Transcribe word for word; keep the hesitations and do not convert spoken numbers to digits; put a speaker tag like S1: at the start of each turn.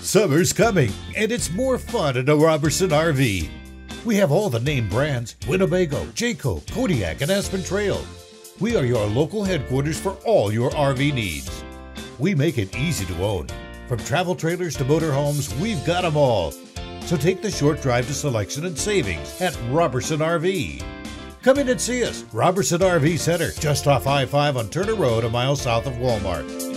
S1: Summer's coming, and it's more fun at a Roberson R V. We have all the name brands: Winnebago, Jayco, Kodiak, and Aspen Trail. We are your local headquarters for all your R V needs. We make it easy to own. From travel trailers to motorhomes, we've got them all. So take the short drive to selection and savings at Roberson R V. Come in and see us, Roberson R V Center, just off I five on Turner Road, a mile south of Walmart.